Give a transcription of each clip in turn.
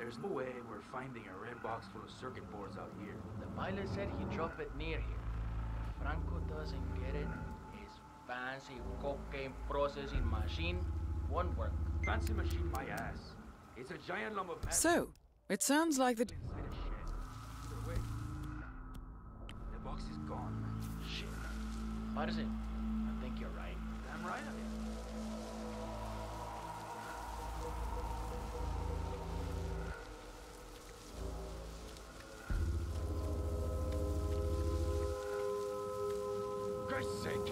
There's no way we're finding a red box full of circuit boards out here. The pilot said he dropped it near here. If Franco doesn't get it, his fancy cocaine processing machine won't work. Fancy machine my ass. It's a giant lump of metal So, it sounds like the... inside a shed. Either way, the box is gone. Shit. Parce, I think you're right. Damn right I am. Christ's sake!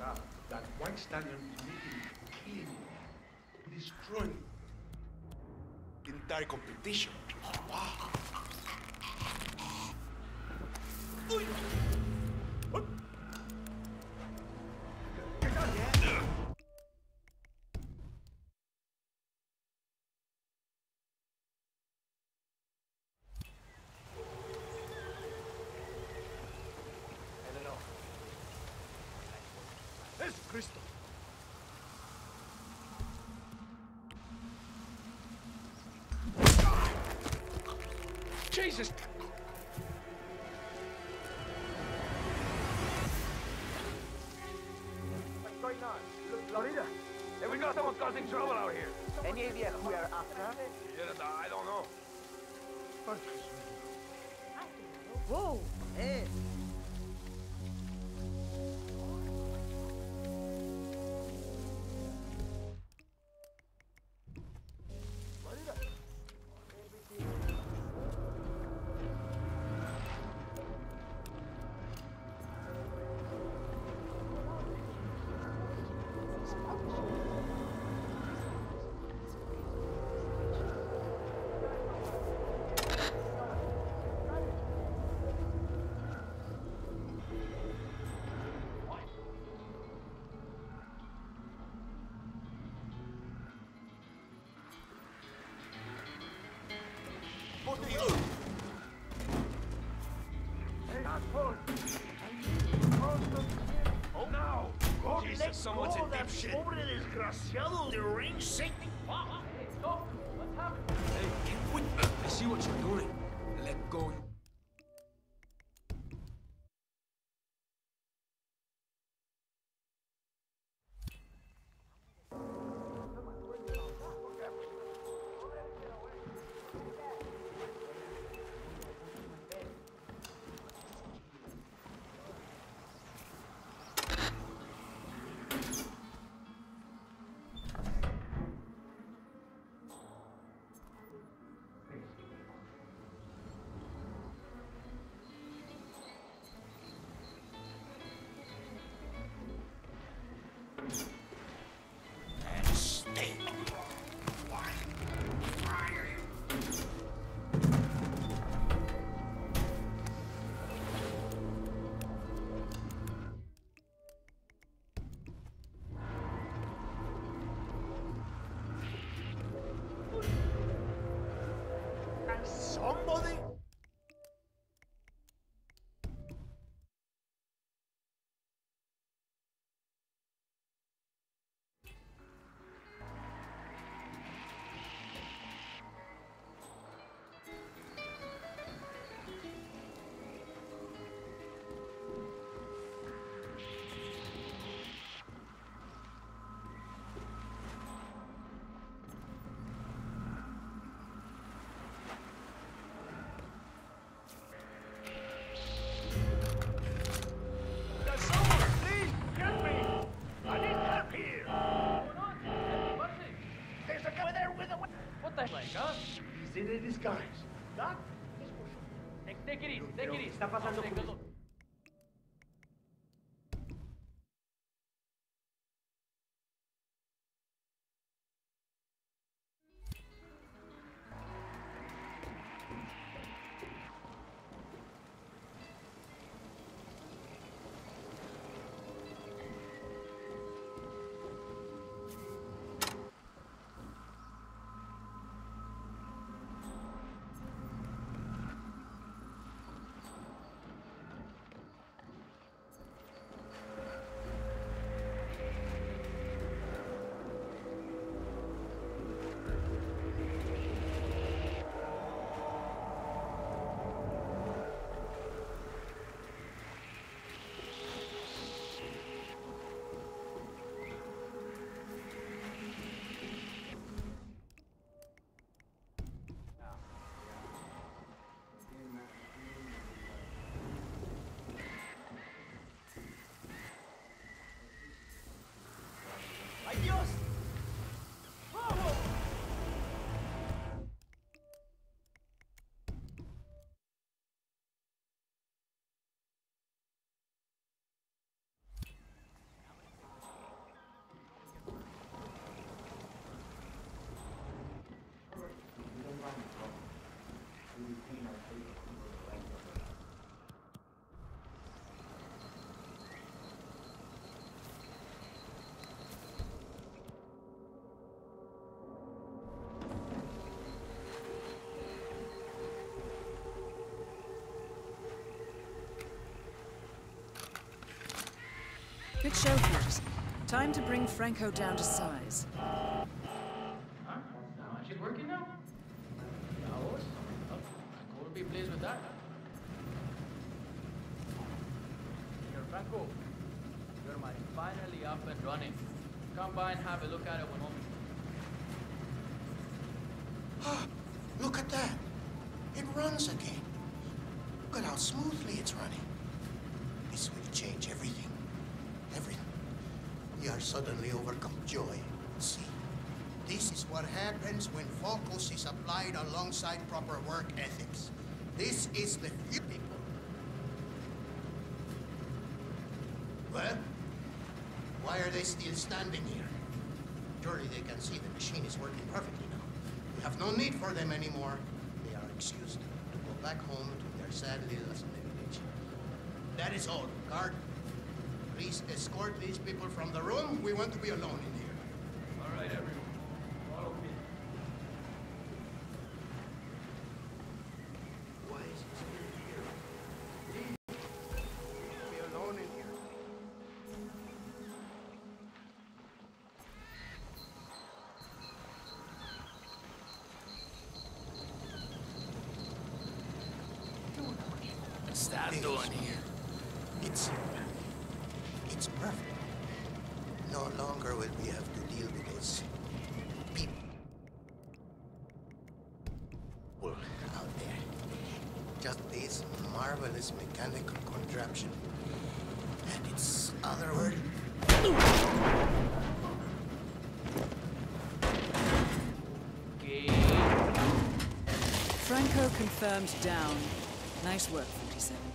up. That white stallion is making it killing, destroying the entire competition. Wow. Uy. What? Es Cristo. Jesus! What's going on? Look, Florida. Hey, we got someone causing trouble out here. Any idea who we are after? I don't know. Whoa! Hey! Oh no! Jesus, someone's in deep shit. Pobre desgraciado, deranged Satan. Hey, stop! What's happening? Hey, get with me. I see what you're doing. Let go. Somebody? What the like, huh? He's in a disguise. That Take it easy, take it easy. está pasando Take a por- look. Great show, 47. Time to bring Franco down to size. Huh? She's working now? Hours? Oh, Franco will be pleased with that. Here, Franco. Your mine finally up and running. Come by and have a look at it when home. Ah, look at that. It runs again. Look at how smoothly it's running. This will change everything. Everything. We are suddenly overcome with joy. See, this is what happens when focus is applied alongside proper work ethics. This is the few people. Well, why are they still standing here? Surely they can see the machine is working perfectly now. We have no need for them anymore. They are excused to go back home to their sad little village. That is all. Guard, please escort these people from the room. We want to be alone in here. All right, everyone. Follow me. Why is he still here? Please, be alone in here. What's that doing here? It's perfect. No longer will we have to deal with those people out there. Just this marvelous mechanical contraption. And its other word. Okay. Franco confirmed down. Nice work, 47.